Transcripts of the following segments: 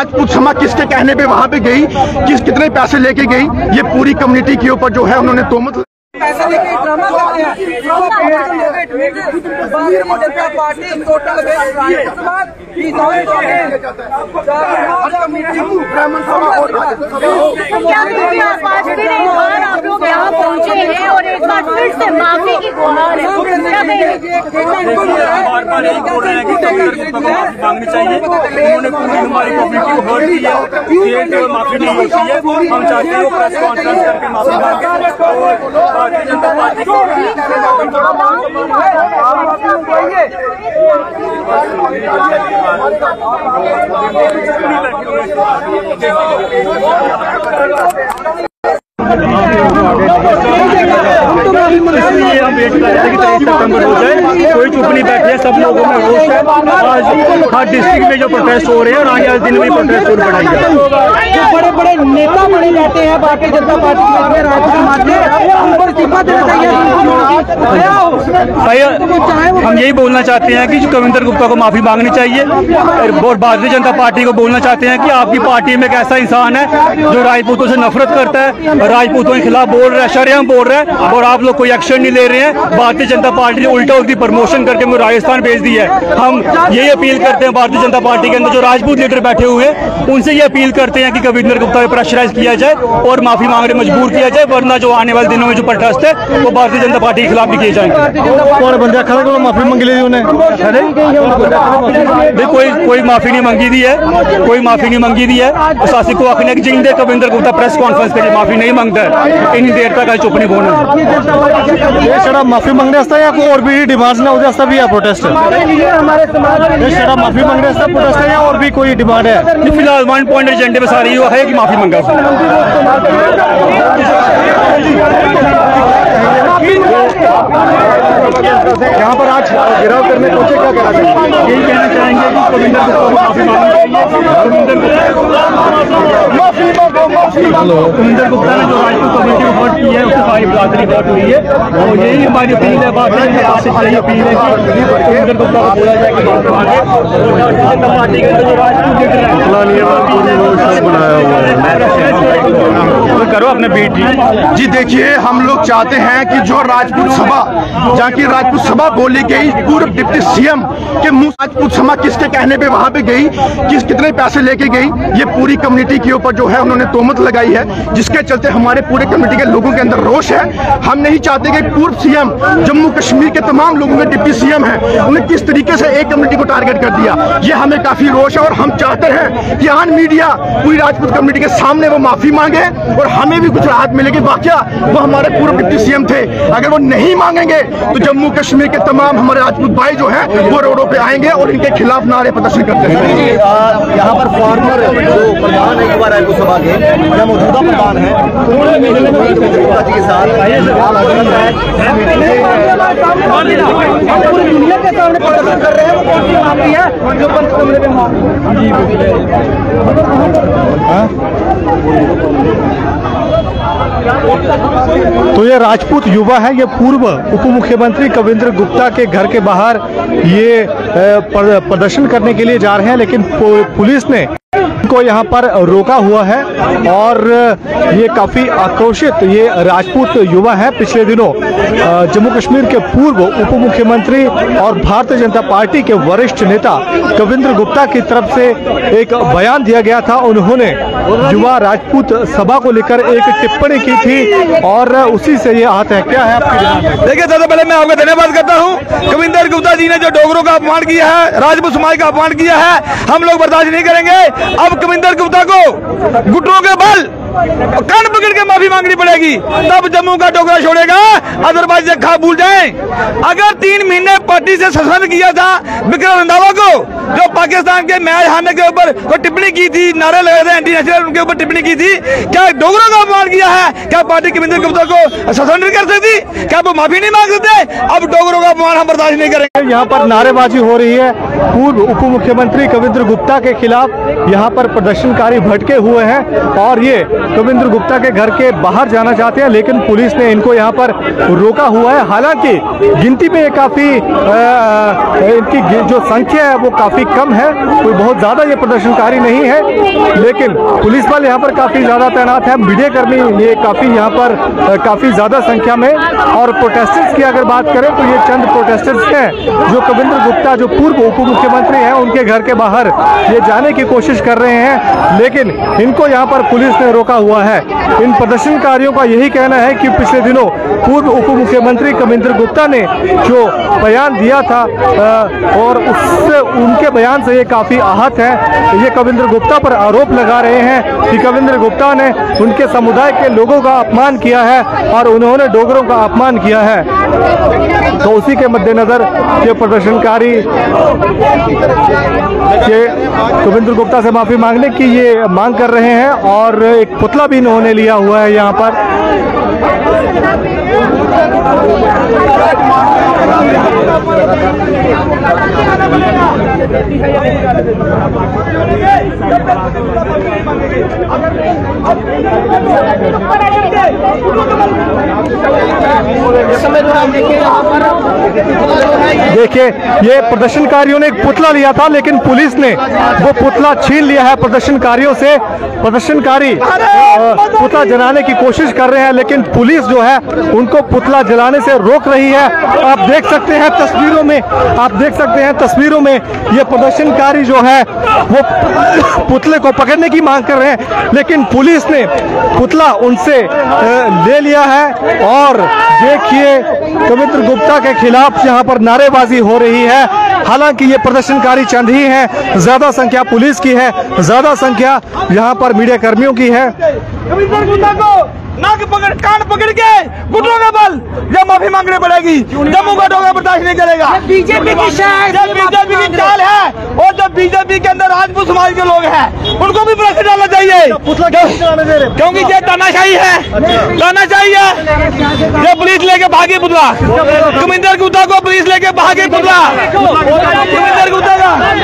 राजपूत समाज किसके कहने पे वहां पे गई, कितने पैसे लेके गई, ये पूरी कम्युनिटी के ऊपर जो है उन्होंने तोहमत पैसे लेके ड्रामा करते हैं। जनता पार्टी टोटल आप लोग यहाँ पहुँचे हैं और एक बार फिर से माफी की गुहार है। मांगनी चाहिए। उन्होंने पूरी हमारी कम्युनिटी को हर्ट किया, माफी नहीं होती है। हम चाहते हैं वो प्रेस कॉन्फ्रेंस करके माफी मांगे और भारतीय जनता पार्टी को हम वेट कर रहे थे कि 23 सितंबर हो जाए, कोई चुप नहीं बैठे, सब लोगों में रोष है। आज हर डिस्ट्रिक्ट में जो प्रोटेस्ट हो रहे हैं और आने वाले दिन में प्रोटेस्ट और बढ़ाएंगे। जो बड़े बड़े नेता बने जाते हैं भारतीय जनता पार्टी के राजपूत समाज से, उनको इस्तीफा देना चाहिए। हम यही बोलना चाहते हैं कि कविंदर गुप्ता को माफी मांगनी चाहिए और भारतीय जनता पार्टी को बोलना चाहते हैं कि आपकी पार्टी में एक ऐसा इंसान है जो राजपूतों से नफरत करता है, राजपूतों के खिलाफ बोल रहा है, शरेआम बोल रहा है और आप लोग कोई एक्शन नहीं ले रहे हैं। भारतीय जनता पार्टी ने उल्टा उसकी प्रमोशन करके मुझे राजस्थान भेज दी है। हम यही अपील करते हैं भारतीय जनता पार्टी के अंदर जो राजपूत लीडर बैठे हुए हैं उनसे ये अपील करते हैं कि कविंदर गुप्ता को प्रेशराइज किया जाए और माफी मांगने मजबूर किया जाए, वरना जो आने वाले दिनों में जो प्रोटेस्ट है वो भारतीय जनता पार्टी के खिलाफ भी किए जाएंगे। माफी मांगी ली उन्हें कोई माफी नहीं मांगी दी है, कोई माफी नहीं मांगी दी है। शासक को आखने कि जिंदे कविंदर गुप्ता प्रेस कॉन्फ्रेंस करिए माफी नहीं मांगता है, इतनी देर तक चुप नहीं बोलना। माफी मांगने या कोई और भी डिमांड्स ना उसका भी प्रोटेस्ट है, माफी मांगने प्रोटेस्ट है या और भी कोई डिमांड है? फिलहाल 1 पॉइंट एजेंडे में सारी है कि माफी मांगा। यहाँ पर आज गिराव करने पहुंचे, क्या कहना चाहिए? यही कहना चाहेंगे कि कविंदर गुप्ता को माफी मांगनी चाहिए। कविंदर गुप्ता ने जो राजपूत कम्युनिटी को हर्ट की है उससे सारी बिरादरी हर्ट हुई है और यही हमारी अपील है। बात है यही अपील है कि कविंदर गुप्ता को बोला जाए कि माफी मांगे और भारतीय जनता पार्टी के जो राजपूत लीडर है करो अपने बीट जी। देखिए, हम लोग चाहते हैं कि जो राजपूत सभा, जहाँ की राजपूत सभा बोली गई, पूर्व डिप्टी सीएम के मुंह राजपूत सभा किसके कहने पे वहां पे गई, कितने पैसे लेके गई, ये पूरी कम्युनिटी के ऊपर जो है उन्होंने तोहमत लगाई है, जिसके चलते हमारे पूरे कम्युनिटी के लोगों के अंदर रोष है। हम नहीं चाहते कि पूर्व सीएम जम्मू कश्मीर के तमाम लोगों के डिप्टी सीएम हैं, उन्हें किस तरीके से एक कम्युनिटी को टारगेट कर दिया, ये हमें काफी रोष है। और हम चाहते हैं कि ऑन मीडिया पूरी राजपूत कम्युनिटी के सामने वो माफी मांगे और हमें भी कुछ राहत मिलेगी। वाकया वो हमारे पूर्व डिप्टी सीएम थे, अगर वो नहीं मांगेंगे तो जम्मू कश्मीर के तमाम हमारे राजपूत भाई जो हैं वो रोडों पे आएंगे और इनके खिलाफ नारे प्रदर्शन करते हैं। यहाँ पर फॉर्मर जो प्रधान है युवा राजपूत सभा के, या मौजूदा प्रधान है, उन्होंने के साथ दुनिया के सामने प्रदर्शन कर रहे हैं। वो कौन सी माफी है जो बंद कमरे में तो ये राजपूत युवा है, ये पूर्व उप मुख्यमंत्री कविंदर गुप्ता के घर के बाहर ये प्रदर्शन करने के लिए जा रहे हैं, लेकिन पुलिस ने को यहाँ पर रोका हुआ है और ये काफी आक्रोशित ये राजपूत युवा है। पिछले दिनों जम्मू कश्मीर के पूर्व उप मुख्यमंत्री और भारतीय जनता पार्टी के वरिष्ठ नेता कविंदर गुप्ता की तरफ से एक बयान दिया गया था। उन्होंने युवा राजपूत सभा को लेकर एक टिप्पणी की थी और उसी से ये आता है। क्या है आपकी डिमांड? देखिए, सबसे पहले मैं आपका धन्यवाद करता हूँ। कविंदर गुप्ता जी ने जो डोगरों का अपमान किया है, राजपूत समाज का अपमान किया है, हम लोग बर्दाश्त नहीं करेंगे। अब कविंदर गुप्ता को घुटनों के बल कान पकड़ के माफी मांगनी पड़ेगी, तब जम्मू का डोगरा छोड़ेगा, अदरवाइज खा भूल जाएं। अगर 3 महीने पार्टी से सस्पेंड किया था विक्रम रंधावा को, जो पाकिस्तान के मैच हारने के ऊपर कोई टिप्पणी की थी, नारे लगे थे एंटी नेशनल, उनके ऊपर टिप्पणी की थी, क्या डोगरों का अपमान किया है? क्या पार्टी कविंदर गुप्ता को सस्पेंड कर सकती? क्या वो माफी नहीं मांग सकते? अब डोगरों का अपमान हम बर्दाश्त नहीं करेंगे। यहाँ पर नारेबाजी हो रही है पूर्व उप मुख्यमंत्री कविंदर गुप्ता के खिलाफ। यहाँ पर प्रदर्शनकारी भटके हुए हैं और ये कविंदर गुप्ता के घर के बाहर जाना चाहते हैं, लेकिन पुलिस ने इनको यहाँ पर रोक रोका हुआ है। हालांकि गिनती में काफी इनकी जो संख्या है वो काफी कम है, कोई बहुत ज्यादा ये प्रदर्शनकारी नहीं है, लेकिन पुलिस बल यहाँ पर काफी ज्यादा तैनात है। मीडिया कर्मी ये काफी यहाँ पर काफी ज्यादा संख्या में। और प्रोटेस्टर्स की अगर बात करें तो ये चंद प्रोटेस्टर्स हैं जो कविंद्र गुप्ता जो पूर्व उप मुख्यमंत्री हैं उनके घर के बाहर ये जाने की कोशिश कर रहे हैं, लेकिन इनको यहाँ पर पुलिस ने रोका हुआ है। इन प्रदर्शनकारियों का यही कहना है कि पिछले दिनों पूर्व उप मुख्यमंत्री कविंद्र गुप्ता ने जो बयान दिया था और उससे उनके बयान से ये काफी आहत है। ये कविंद्र गुप्ता पर आरोप लगा रहे हैं कि कविंद्र गुप्ता ने उनके समुदाय के लोगों का अपमान किया है और उन्होंने डोगरों का अपमान किया है। तो उसी के मद्देनजर ये प्रदर्शनकारी ये कविंद्र गुप्ता से माफी मांगने की ये मांग कर रहे हैं और एक पुतला भी इन्होंने लिया हुआ है यहाँ पर। देखिए ये प्रदर्शनकारियों ने एक पुतला लिया था, लेकिन पुलिस ने वो पुतला छीन लिया है प्रदर्शनकारियों से। प्रदर्शनकारी पुतला जलाने की कोशिश कर रहे हैं, लेकिन पुलिस जो है उनको पुतला जलाने से रोक रही है। आप देख सकते हैं तस्वीरों में, आप देख सकते हैं तस्वीरों में ये प्रदर्शनकारी जो है वो पुतले को पकड़ने की मांग कर रहे हैं, लेकिन पुलिस ने पुतला उनसे ले लिया है। और देखिए कविंद्र गुप्ता के खिलाफ यहाँ पर नारेबाजी हो रही है। हालांकि ये प्रदर्शनकारी चंद ही हैं, ज्यादा संख्या पुलिस की है, ज्यादा संख्या यहाँ पर मीडिया कर्मियों की है। कविंद्र गुप्ता को नाक पकड़ कान पकड़ के घुटनों के बल जब माफी मांगनी पड़ेगी। जम्मू का डोगा बर्दाश्त नहीं करेगा। बीजेपी की शायद बीजेपी की चाल है और जब बीजेपी के अंदर राजपूत समाज के लोग हैं उनको भी प्रेशर डालना चाहिए, क्योंकि ये तानाशाही है, तानाशाही है। ये पुलिस लेके भागी पुतला, कविंद्र गुप्ता को पुलिस लेके भागी पुतला, कविंद्र गुप्ता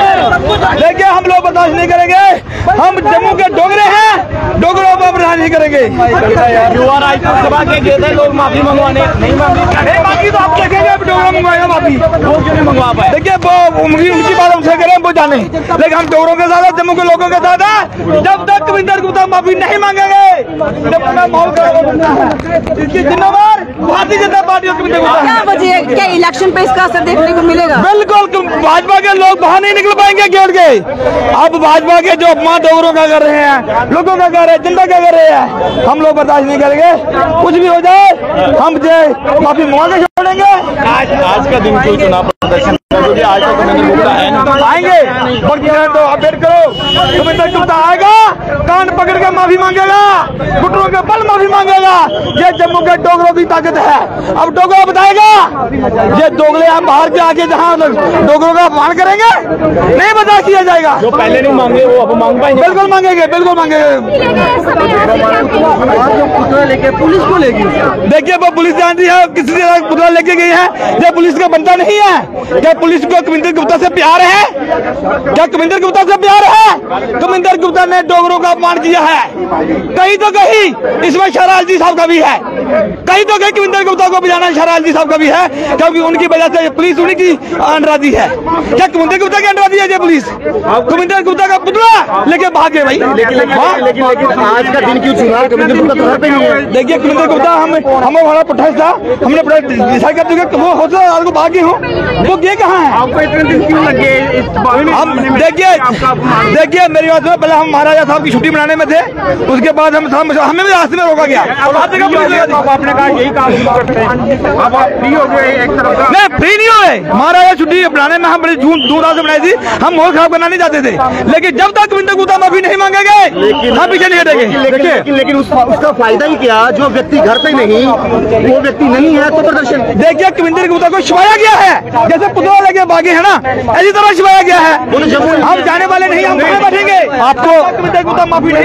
का देखिए हम लोग बर्दाश्त नहीं करेंगे। हम जम्मू के डोगरे हैं, डोगरों को बर्दाश्त नहीं करेंगे। युवा राजपूत सभा के गए थे लोग माफी मंगवाने, नहीं मांगी तो आप देखेंगे डोगरा मंगवाएगा माफी, वो क्यों नहीं मंगवा पाए। देखिए वो उनकी बात हमसे करें वो जाने, लेकिन हम डोगरों के साथ जम्मू के लोगों के साथ है। जब तक कविंद्र गुप्ता माफी नहीं मांगेंगे जब तक माहौल खराब है। इसकी जिम्मेवार भारतीय जनता पार्टी और कविंद्र गुप्ता। क्या वजह है, क्या इलेक्शन पे इसका असर देखने को मिलेगा? बिल्कुल भाजपा के लोग बाहर नहीं निकल पाएंगे गेट के। अब भाजपा के जो अपमान डोगरों का कर रहे हैं, लोगों का कर रहे हैं, जनता का कर रहे हैं, हम लोग बर्दाश्त नहीं करेंगे। कुछ भी हो जाए हम जो माफी मांग के छोड़ेंगे। आज का दिन क्यों चुनाव प्रदर्शन क्योंकि आज तक कविंद्र गुप्ता है आएंगे तो आप वेट करो। कविंद्र गुप्ता आएगा, कान पकड़ के माफी मांगेगा, घुटनों के बल माफी मांगेगा। ये जम्मू के डोगरों की ताकत है। अब डोगरा बताएगा ये दोगले हम बाहर के आके जहाँ डोगरों का अपमान करेंगे नहीं बर्दाश्त किया जाएगा। जो पहले नहीं मांगे वो अब मांग पाएंगे। बिल्कुल मांगेंगे, बिल्कुल मांगेंगे। पुतला लेके पुलिस को लेगी। देखिए वो पुलिस जानती है किसी तरह पुतला लेके गई है। ये पुलिस का बनता नहीं है। क्या पुलिस को कविंद्र गुप्ता से प्यार है? क्या कविंद्र गुप्ता से प्यार है? कविंद्र गुप्ता ने डोगरों का अपमान किया है। कहीं तो कहीं इसमें शहराल जी साहब का भी है, कहीं तो कहीं कविंद्र गुप्ता को बजाना शहराल जी साहब का भी है, क्योंकि उनकी वजह से पुलिस उन्हीं की अंडराधी है। क्या कविंद्र गुप्ता की अंडराधी है ये पुलिस? कविंद्र गुप्ता का पुतला लेके भागे भाई। लेकिन आज का दिन क्यों चुना? कविंद्र गुप्ता तो घर पे नहीं है। देखिए कविंद्र गुप्ता हमारा प्रोटेस्ट था, हमने डिसाइड कर चुके वो हो सकता है भागे हो, वो ये कहाँ है? आपको इतने दिन क्यों लगे? हम देखिए मेरी बात में पहले हम महाराजा साहब की छुट्टी मनाने में थे, उसके बाद हमें भी रास्ते में रोका गया। आपने कहा यही काम करते हैं, अब आप फ्री हो गए एक तरफ। नहीं फ्री नहीं हुए, महाराजा छुट्टी बनाने में हम बड़ी धूमधाम से बनाई थी। हम माहौल खराब करना नहीं चाहते थे, लेकिन जब तक कविंद्र गुप्ता माफी नहीं मांगेंगे हम पीछे नहीं हटेंगे। लेकिन उसका फायदा ही क्या? जो व्यक्ति घर पे नहीं, वो व्यक्ति नहीं है तो प्रदर्शन। देखिए कविंद्र गुप्ता को छिपाया गया है, जैसे पुतला लेके भागे है ना, ऐसी तरह छिपाया गया है। हम जाने वाले नहीं, हम कहाँ बैठेंगे? आपको कविंद्र गुप्ता माफी नहीं मांगेगा।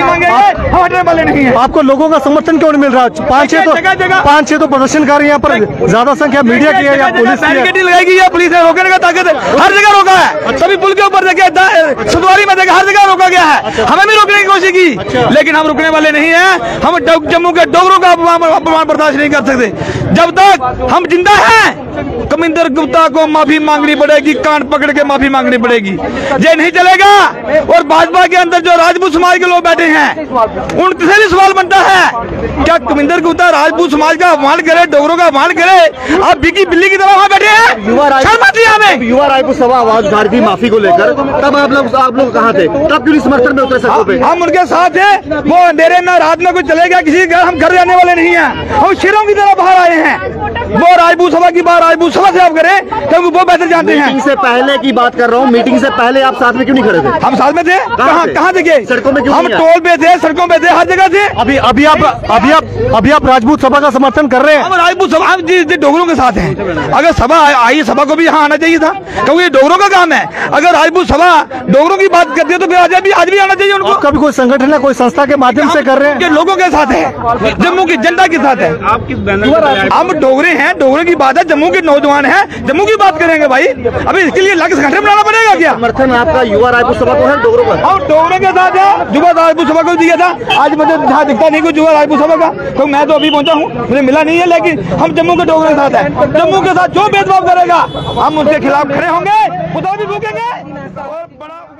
हम हटने वाले नहीं है। आपको लोगों का समर्थन क्यों नहीं मिल रहा? पाँच छह तो प्रदर्शनकारी यहाँ पर ज्यादा संख्या मीडिया की है या पुलिस की है। लगाएगी या पुलिस ने रोकने का ताकत है, हर जगह रोका है। सभी पुल के ऊपर देखिए, सुधवारी में देखिए, हर जगह रोका गया है। हमें भी रोकने की कोशिश की, लेकिन हम रुकने वाले नहीं है। हम जम्मू के डोगरों का अपमान बर्दाश्त नहीं कर सकते। जब तक हम जिंदा हैं, कविंदर गुप्ता को माफी मांगनी पड़ेगी, कान पकड़ के माफी मांगनी पड़ेगी। ये नहीं चलेगा। और भाजपा के अंदर जो राजपूत समाज के लोग बैठे हैं, उनसे भी सवाल बनता है, क्या कविंदर गुप्ता राजपूत समाज का अपमान करे, डोगरों का अपमान करे? आप बिकी बिल्ली की तरह वहां बैठे हैं। युवा राजपूत सभा आवाज उठा रही थी माफी को लेकर, तब आप लोग कहाँ थे? तब क्यों समर्थन में उतरे सड़कों पे? हम उनके साथ हैं। वो अंधेरे में रात में कुछ चलेगा, किसी घर हम घर जाने वाले नहीं हैं। हम शेरों की तरह बाहर आए हैं। वो राजपूत सभा की बात राजपूत सभा से आप करें, क्योंकि वो बेहतर जानते हैं। मीटिंग से पहले की बात कर रहा हूँ, मीटिंग से पहले आप साथ में क्यों नहीं खड़े थे? हम साथ में थे। कहाँ थे? सड़कों में क्यों? हम टोल पे थे, सड़कों पे थे, हर जगह थे। अभी आप राजपूत सभा का समर्थन कर रहे हैं? हम राजपूत सभा, हम डोगरों के साथ हैं। अगर सभा आई, सभा को भी यहाँ आना चाहिए था, क्योंकि ये डोगरों का काम है। अगर राजपूत सभा डोगरों की बात करती है तो फिर आज भी आना चाहिए उनको। कभी कोई संगठन है, कोई संस्था के माध्यम से कर रहे हैं? लोगों के साथ है, जम्मू की जनता के साथ है। हम डोगरे हैं, डोगरे की बात है, जम्मू के नौजवान हैं, जम्मू की बात करेंगे भाई। अभी इसके लिए अलग संगठन बनाना पड़ेगा क्या? समर्थन आपका युवा राजपूत सभा को है, डोगरों का? हम डोगरे के साथ है। युवा राजपूत सभा को दिया था, आज मुझे जहाँ दिखता नहीं कुछ युवा राजपूत सभा का, तो मैं तो अभी पहुंचा हूँ, मुझे मिला नहीं है। लेकिन हम जम्मू के डोगरे के साथ है। जम्मू के साथ जो भेदभाव करेगा, हम उनके खिलाफ खड़े होंगे, खुदा भी भूकेंगे और बड़ा